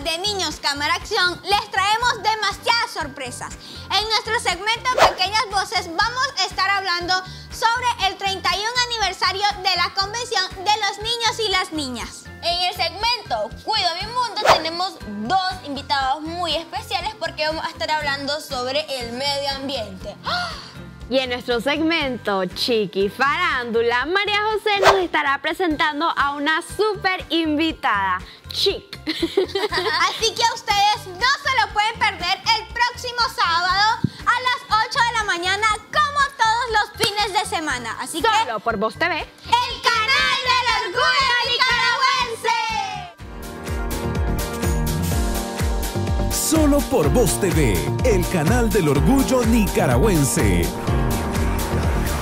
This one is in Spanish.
de Niños Cámara Acción les traemos demasiadas sorpresas. En nuestro segmento Pequeñas Voces vamos a estar hablando sobre el 31 aniversario de la Convención de los Niños y las Niñas. En el segmento Cuido mi Mundo tenemos dos invitados muy especiales porque vamos a estar hablando sobre el medio ambiente. Y en nuestro segmento Chiqui Farándula, María José nos estará presentando a una súper invitada, Chic. Así que ustedes no se lo pueden perder el próximo sábado a las 8 de la mañana, como todos los fines de semana. Así que solo por Voz TV, el canal del orgullo nicaragüense. Solo por Voz TV, el canal del orgullo nicaragüense.